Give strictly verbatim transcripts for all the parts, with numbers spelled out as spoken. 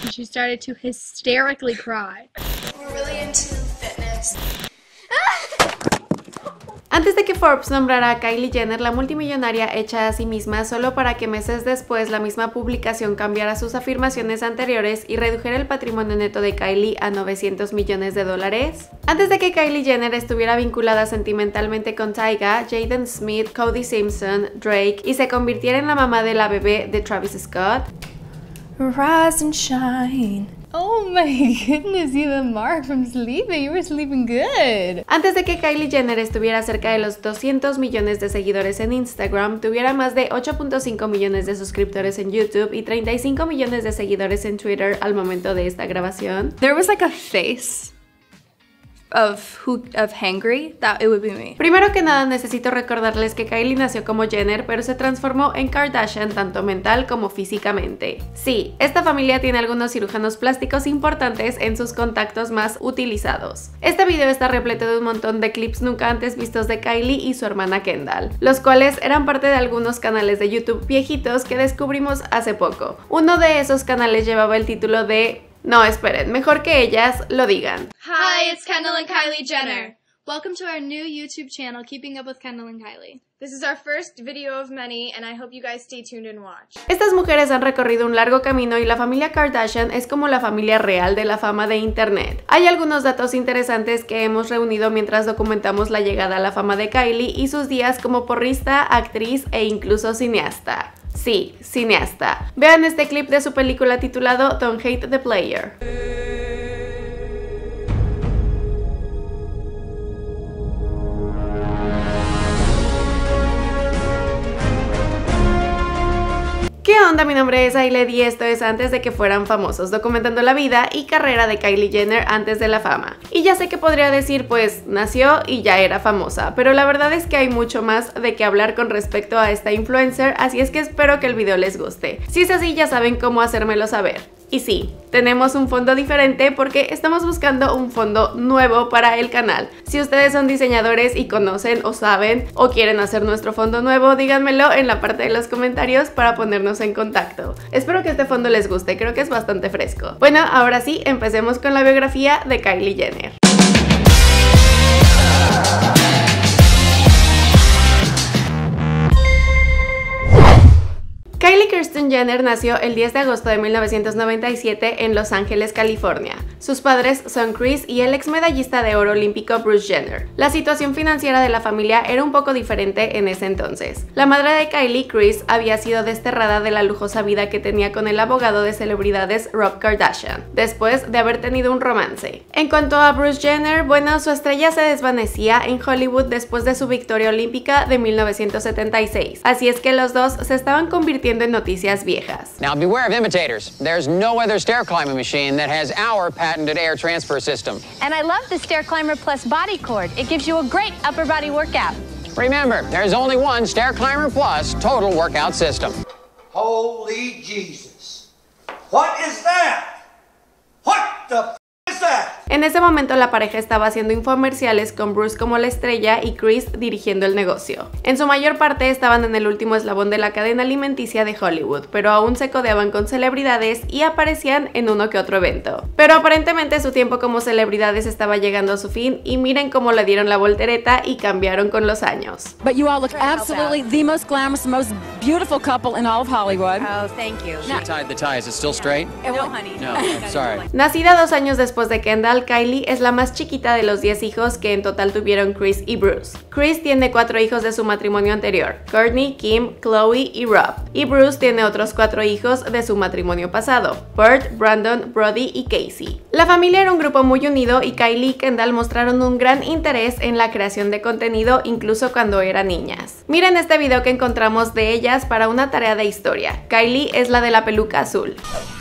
and she started to hysterically cry. We're really into fitness. Antes de que Forbes nombrara a Kylie Jenner la multimillonaria hecha a sí misma, solo para que meses después la misma publicación cambiara sus afirmaciones anteriores y redujera el patrimonio neto de Kylie a novecientos millones de dólares. Antes de que Kylie Jenner estuviera vinculada sentimentalmente con Tyga, Jaden Smith, Cody Simpson, Drake y se convirtiera en la mamá de la bebé de Travis Scott, Rise and shine. Oh my goodness, you and Mark from sleeping. You were sleeping good. Antes de que Kylie Jenner estuviera cerca de los doscientos millones de seguidores en Instagram, tuviera más de ocho punto cinco millones de suscriptores en YouTube y treinta y cinco millones de seguidores en Twitter al momento de esta grabación. There was like a face of who of hangry, that it would be me. Primero que nada necesito recordarles que Kylie nació como Jenner, pero se transformó en Kardashian tanto mental como físicamente. Sí, esta familia tiene algunos cirujanos plásticos importantes en sus contactos más utilizados. Este video está repleto de un montón de clips nunca antes vistos de Kylie y su hermana Kendall, los cuales eran parte de algunos canales de YouTube viejitos que descubrimos hace poco. Uno de esos canales llevaba el título de... No, esperen, mejor que ellas lo digan. Hi, it's Kendall and Kylie Jenner. Welcome to our new YouTube channel, Keeping Up with Kendall and Kylie. This is our first video of many, and I hope you guys stay tuned and watch. Estas mujeres han recorrido un largo camino y la familia Kardashian es como la familia real de la fama de internet. Hay algunos datos interesantes que hemos reunido mientras documentamos la llegada a la fama de Kylie y sus días como porrista, actriz e incluso cineasta. Sí, cineasta. Vean este clip de su película titulado Don't Hate the Player. ¿Qué onda? Mi nombre es Ailed y esto es Antes de que fueran famosos, documentando la vida y carrera de Kylie Jenner antes de la fama. Y ya sé que podría decir, pues, nació y ya era famosa, pero la verdad es que hay mucho más de qué hablar con respecto a esta influencer, así es que espero que el video les guste. Si es así, ya saben cómo hacérmelo saber. Y sí, tenemos un fondo diferente porque estamos buscando un fondo nuevo para el canal. Si ustedes son diseñadores y conocen o saben o quieren hacer nuestro fondo nuevo, díganmelo en la parte de los comentarios para ponernos en contacto. Espero que este fondo les guste, creo que es bastante fresco. Bueno, ahora sí, empecemos con la biografía de Kylie Jenner. Kylie Kirsten Jenner nació el diez de agosto de mil novecientos noventa y siete en Los Ángeles, California. Sus padres son Kris y el ex medallista de oro olímpico Bruce Jenner. La situación financiera de la familia era un poco diferente en ese entonces. La madre de Kylie, Kris, había sido desterrada de la lujosa vida que tenía con el abogado de celebridades Rob Kardashian, después de haber tenido un romance. En cuanto a Bruce Jenner, bueno, su estrella se desvanecía en Hollywood después de su victoria olímpica de mil novecientos setenta y seis, así es que los dos se estaban convirtiendo en noticias viejas. Now beware of imitators. There's no other stair climbing machine that has our patented air transfer system. And I love the Stair Climber Plus body cord. It gives you a great upper body workout. Remember, there's only one Stair Climber Plus total workout system. Holy Jesus. What is that? What the f is that? En ese momento la pareja estaba haciendo infomerciales con Bruce como la estrella y Kris dirigiendo el negocio. En su mayor parte estaban en el último eslabón de la cadena alimenticia de Hollywood, pero aún se codeaban con celebridades y aparecían en uno que otro evento. Pero aparentemente su tiempo como celebridades estaba llegando a su fin y miren cómo le dieron la voltereta y cambiaron con los años. But you all look absolutely the most glamorous, most beautiful couple in all of Hollywood. Oh, thank you. She tied the tie. Is it still straight? No, honey. No, sorry. Nacida dos años después de Kendall, Kylie es la más chiquita de los diez hijos que en total tuvieron Kris y Bruce. Kris tiene cuatro hijos de su matrimonio anterior, Kourtney, Kim, Khloe y Rob. Y Bruce tiene otros cuatro hijos de su matrimonio pasado, Burt, Brandon, Brody y Casey. La familia era un grupo muy unido y Kylie y Kendall mostraron un gran interés en la creación de contenido incluso cuando eran niñas. Miren este video que encontramos de ellas para una tarea de historia. Kylie es la de la peluca azul.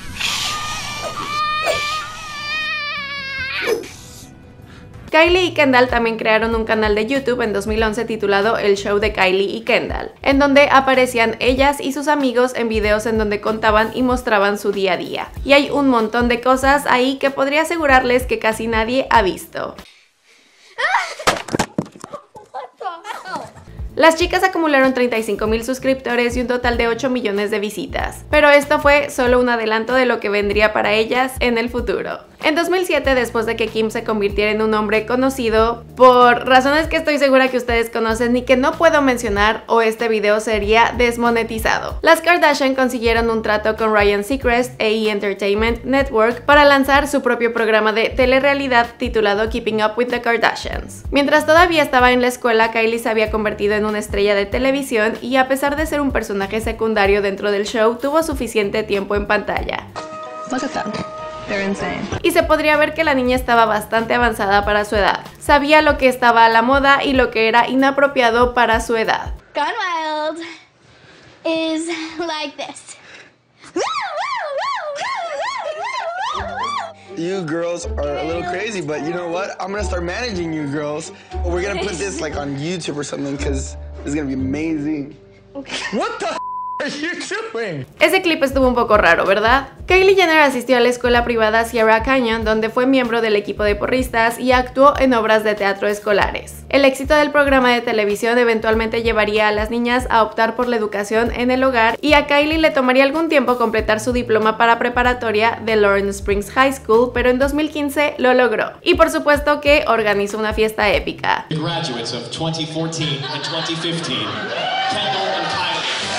Kylie y Kendall también crearon un canal de YouTube en dos mil once titulado El Show de Kylie y Kendall, en donde aparecían ellas y sus amigos en videos en donde contaban y mostraban su día a día. Y hay un montón de cosas ahí que podría asegurarles que casi nadie ha visto. Las chicas acumularon treinta y cinco mil suscriptores y un total de ocho millones de visitas, pero esto fue solo un adelanto de lo que vendría para ellas en el futuro. En dos mil siete, después de que Kim se convirtiera en un hombre conocido por razones que estoy segura que ustedes conocen y que no puedo mencionar o este video sería desmonetizado, las Kardashian consiguieron un trato con Ryan Seacrest e E! Entertainment Network para lanzar su propio programa de telerrealidad titulado Keeping Up with the Kardashians. Mientras todavía estaba en la escuela, Kylie se había convertido en una estrella de televisión y a pesar de ser un personaje secundario dentro del show, tuvo suficiente tiempo en pantalla. Look at them. They're insane. Y se podría ver que la niña estaba bastante avanzada para su edad. Sabía lo que estaba a la moda y lo que era inapropiado para su edad. Gone Wild is like this. You girls are a little crazy, but you know what? I'm gonna start managing you girls. We're gonna put this like on YouTube or something because it's gonna be amazing. What the f are you doing? Ese clip estuvo un poco raro, ¿verdad? Kylie Jenner asistió a la escuela privada Sierra Canyon, donde fue miembro del equipo de porristas y actuó en obras de teatro escolares. El éxito del programa de televisión eventualmente llevaría a las niñas a optar por la educación en el hogar y a Kylie le tomaría algún tiempo completar su diploma para preparatoria de Lawrence Springs High School, pero en dos mil quince lo logró. Y por supuesto que organizó una fiesta épica. Graduates of twenty fourteen and twenty fifteen, Kendall and Kylie.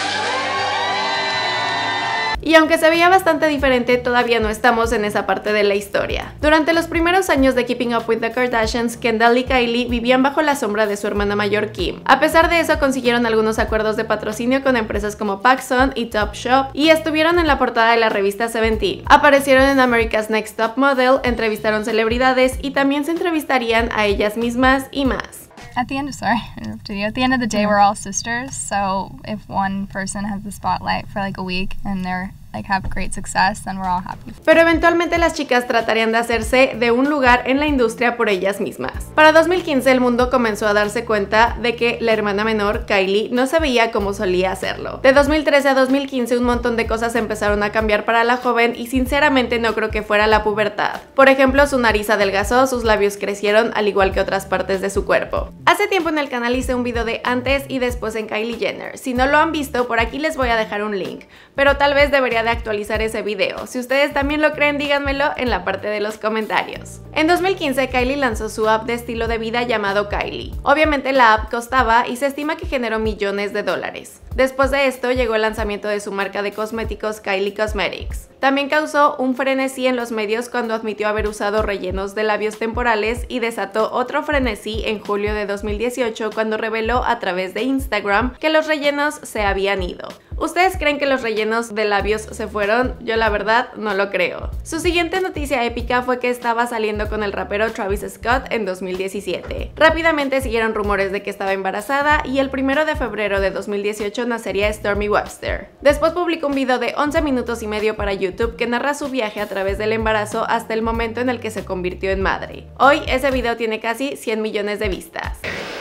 Y aunque se veía bastante diferente, todavía no estamos en esa parte de la historia. Durante los primeros años de Keeping Up with the Kardashians, Kendall y Kylie vivían bajo la sombra de su hermana mayor Kim. A pesar de eso, consiguieron algunos acuerdos de patrocinio con empresas como PacSun y Topshop y estuvieron en la portada de la revista Seventeen. Aparecieron en America's Next Top Model, entrevistaron celebridades y también se entrevistarían a ellas mismas y más. At the end, sorry, I interrupted you. At the end of the day, we're all sisters. So if one person has the spotlight for like a week and they're like have great success, then we're all happy. Pero eventualmente las chicas tratarían de hacerse de un lugar en la industria por ellas mismas. Para dos mil quince el mundo comenzó a darse cuenta de que la hermana menor, Kylie, no se veía como solía hacerlo. De dos mil trece a dos mil quince un montón de cosas empezaron a cambiar para la joven y sinceramente no creo que fuera la pubertad. Por ejemplo, su nariz adelgazó, sus labios crecieron, al igual que otras partes de su cuerpo. Hace tiempo en el canal hice un video de antes y después en Kylie Jenner. Si no lo han visto, por aquí les voy a dejar un link, pero tal vez debería de actualizar ese video. Si ustedes también lo creen, díganmelo en la parte de los comentarios. En dos mil quince, Kylie lanzó su app de estilo de vida llamado Kylie. Obviamente la app costaba y se estima que generó millones de dólares. Después de esto llegó el lanzamiento de su marca de cosméticos Kylie Cosmetics. También causó un frenesí en los medios cuando admitió haber usado rellenos de labios temporales y desató otro frenesí en julio de dos mil dieciocho cuando reveló a través de Instagram que los rellenos se habían ido. ¿Ustedes creen que los rellenos de labios se fueron? Yo la verdad no lo creo. Su siguiente noticia épica fue que estaba saliendo con el rapero Travis Scott en dos mil diecisiete. Rápidamente siguieron rumores de que estaba embarazada y el primero de febrero de dos mil dieciocho nacería Stormi Webster. Después publicó un video de once minutos y medio para YouTube que narra su viaje a través del embarazo hasta el momento en el que se convirtió en madre. Hoy ese video tiene casi cien millones de vistas.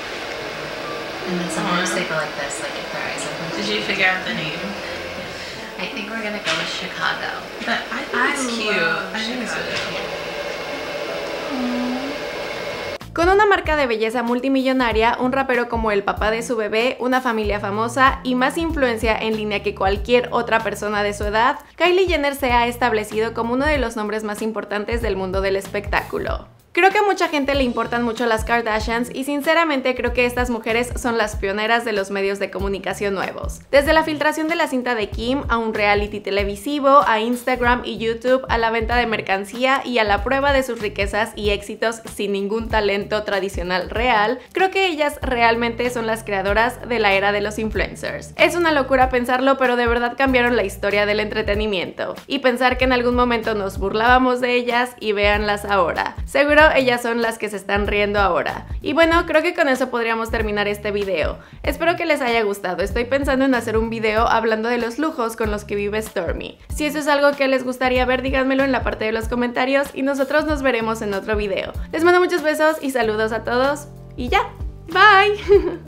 Did you figure out the name? I think we're gonna go with Chicago. But I think it's cute. I think it's really cute. Con una marca de belleza multimillonaria, un rapero como el papá de su bebé, una familia famosa y más influencia en línea que cualquier otra persona de su edad, Kylie Jenner se ha establecido como uno de los nombres más importantes del mundo del espectáculo. Creo que a mucha gente le importan mucho las Kardashians y sinceramente creo que estas mujeres son las pioneras de los medios de comunicación nuevos. Desde la filtración de la cinta de Kim, a un reality televisivo, a Instagram y YouTube, a la venta de mercancía y a la prueba de sus riquezas y éxitos sin ningún talento tradicional real, creo que ellas realmente son las creadoras de la era de los influencers. Es una locura pensarlo, pero de verdad cambiaron la historia del entretenimiento. Y pensar que en algún momento nos burlábamos de ellas y véanlas ahora. Seguro ellas son las que se están riendo ahora. Y bueno, creo que con eso podríamos terminar este video. Espero que les haya gustado. Estoy pensando en hacer un video hablando de los lujos con los que vive Stormi. Si eso es algo que les gustaría ver, díganmelo en la parte de los comentarios y nosotros nos veremos en otro video. Les mando muchos besos y saludos a todos y ya. Bye.